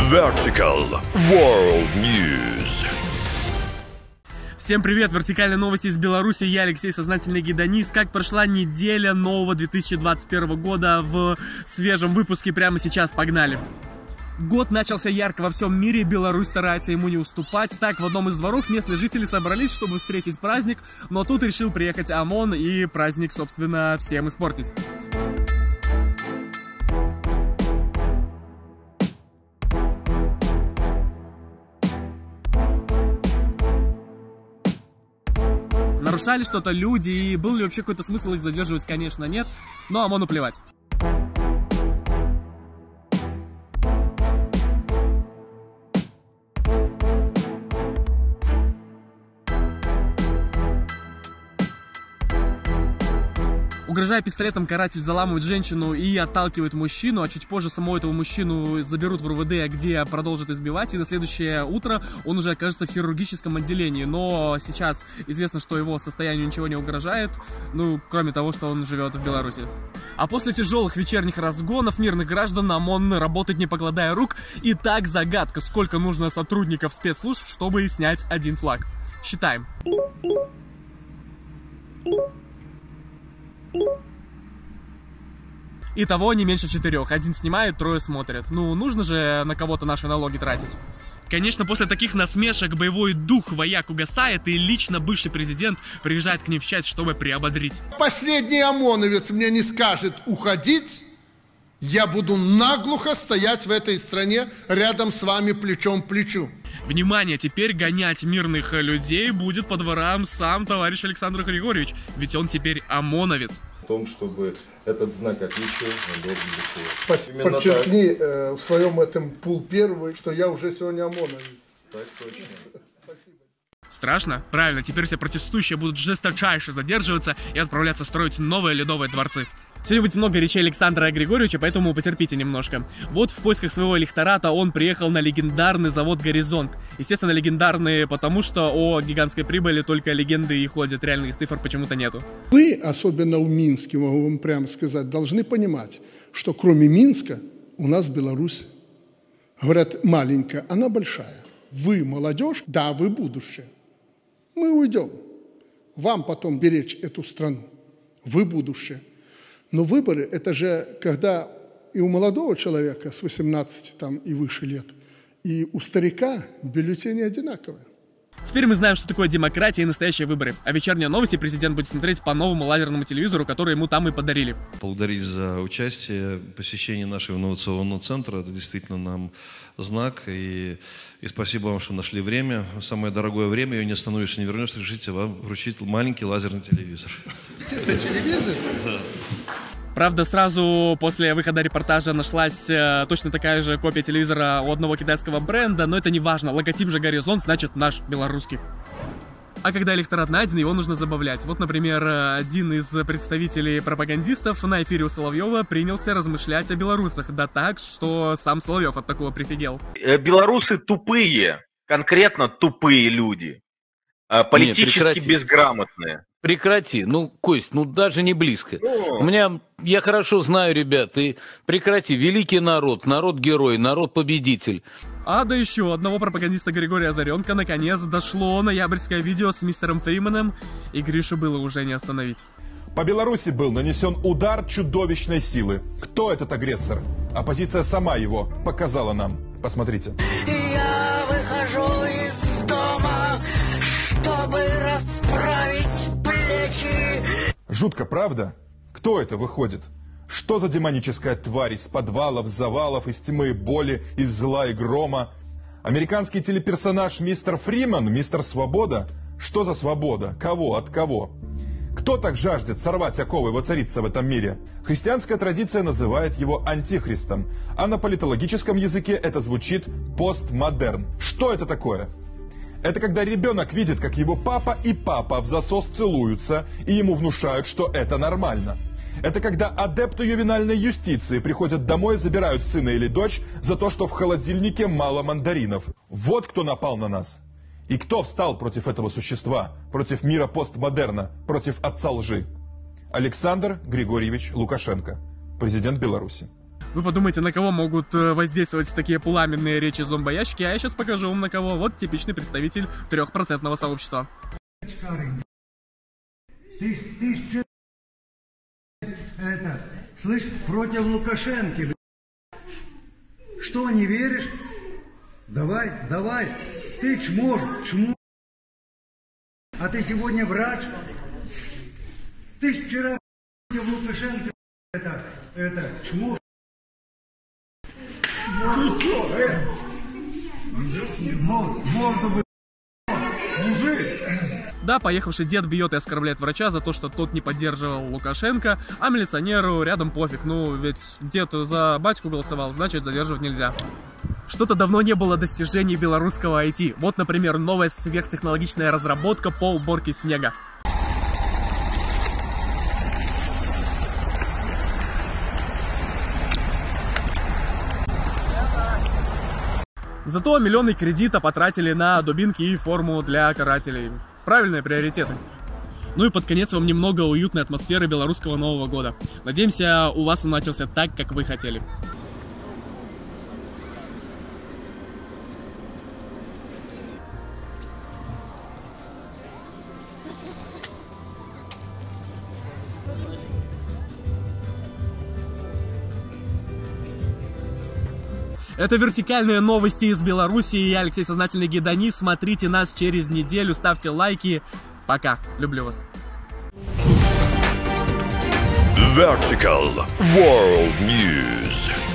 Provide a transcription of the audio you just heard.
Vertical World News. Всем привет! Вертикальные новости из Беларуси. Я Алексей, сознательный гедонист. Как прошла неделя нового 2021 года в свежем выпуске прямо сейчас. Погнали! Год начался ярко во всем мире, Беларусь старается ему не уступать. Так, в одном из дворов местные жители собрались, чтобы встретить праздник, но тут решил приехать ОМОН и праздник, собственно, всем испортить. Нарушали что-то люди, и был ли вообще какой-то смысл их задерживать, конечно, нет, но ОМОНу плевать. Угрожая пистолетом, каратель заламывает женщину и отталкивает мужчину, а чуть позже самого этого мужчину заберут в РУВД, где продолжат избивать, и на следующее утро он уже окажется в хирургическом отделении. Но сейчас известно, что его состоянию ничего не угрожает, ну, кроме того, что он живет в Беларуси. А после тяжелых вечерних разгонов мирных граждан ОМОН работает не покладая рук. И так загадка, сколько нужно сотрудников спецслужб, чтобы снять один флаг. Считаем. Итого не меньше 4. Один снимает, 3 смотрят. Ну, нужно же на кого-то наши налоги тратить. Конечно, после таких насмешек боевой дух вояк угасает, и лично бывший президент приезжает к ним в часть, чтобы приободрить. Последний ОМОНовец мне не скажет уходить, я буду наглухо стоять в этой стране рядом с вами плечом к плечу. Внимание, теперь гонять мирных людей будет по дворам сам товарищ Александр Григорьевич, ведь он теперь ОМОНовец. В том, чтобы этот знак отличия должен быть. Подчеркни в своем этом пул первый, что я уже сегодня ОМОНовец. Так точно. Страшно? Правильно, теперь все протестующие будут жесточайше задерживаться и отправляться строить новые ледовые дворцы. Сегодня будет много речей Александра Григорьевича, поэтому потерпите немножко. Вот в поисках своего электората он приехал на легендарный завод «Горизонт». Естественно, легендарный, потому что о гигантской прибыли только легенды и ходят, реальных цифр почему-то нету. Вы, особенно в Минске, могу вам прямо сказать, должны понимать, что кроме Минска у нас Беларусь, говорят, маленькая, она большая. Вы молодежь, да, вы будущее. Мы уйдем. Вам потом беречь эту страну. Вы будущее. Но выборы, это же когда и у молодого человека с 18 там, и выше лет, и у старика бюллетени одинаковые. Теперь мы знаем, что такое демократия и настоящие выборы. А вечерние новости президент будет смотреть по новому лазерному телевизору, который ему там и подарили. Благодарить за участие, посещение нашего инновационного центра. Это действительно нам знак. И спасибо вам, что нашли время. Самое дорогое время, ее не остановишься, не вернешь. Решите вам вручить маленький лазерный телевизор. Это телевизор? Да. Правда, сразу после выхода репортажа нашлась точно такая же копия телевизора у одного китайского бренда, но это не важно. Логотип же «Горизонт», значит наш, белорусский. А когда электорат найден, его нужно забавлять. Вот, например, один из представителей пропагандистов на эфире у Соловьева принялся размышлять о белорусах. Да так, что сам Соловьев от такого прифигел. Белорусы тупые, конкретно тупые люди. Политически безграмотные. Прекрати, ну, Кость, ну даже не близко. Я хорошо знаю, ребят, и прекрати, великий народ, народ-герой, народ-победитель. А до еще одного пропагандиста Григория Озаренко наконец дошло ноябрьское видео с мистером Фрименом, и Гришу было уже не остановить. По Беларуси был нанесен удар чудовищной силы. Кто этот агрессор? Оппозиция сама его показала нам. Посмотрите. Я выхожу из дома, чтобы расправить плечи. Жутко, правда? Кто это выходит? Что за демоническая тварь из подвалов, завалов, из тьмы и боли, из зла и грома? Американский телеперсонаж мистер Фримен, мистер Свобода? Что за свобода? Кого? От кого? Кто так жаждет сорвать оковы и воцариться в этом мире? Христианская традиция называет его антихристом, а на политологическом языке это звучит постмодерн. Что это такое? Это когда ребенок видит, как его папа и папа в засос целуются, и ему внушают, что это нормально. Это когда адепты ювенальной юстиции приходят домой и забирают сына или дочь за то, что в холодильнике мало мандаринов. Вот кто напал на нас. И кто встал против этого существа, против мира постмодерна, против отца лжи? Александр Григорьевич Лукашенко, президент Беларуси. Вы подумайте, на кого могут воздействовать такие пламенные речи зомбоящики, а я сейчас покажу вам на кого. Вот типичный представитель 3% сообщества. Ты это, слышь, против Лукашенко. Что, не веришь? Давай, ты чмо. А ты сегодня врач? Ты ж вчера против Лукашенко это чмо. Ты что, морду бы, мужик. Да, поехавший дед бьет и оскорбляет врача за то, что тот не поддерживал Лукашенко, а милиционеру рядом пофиг. Ну, ведь дед за батьку голосовал, значит, задерживать нельзя. Что-то давно не было достижений белорусского IT. Вот, например, новая сверхтехнологичная разработка по уборке снега. Зато миллионы кредита потратили на дубинки и форму для карателей. Правильные приоритеты. Ну и под конец вам немного уютной атмосферы белорусского Нового года. Надеемся, у вас он начался так, как вы хотели. Это вертикальные новости из Беларуси. Я Алексей Сознательный Гедонис. Смотрите нас через неделю, ставьте лайки. Пока. Люблю вас. Vertical World News.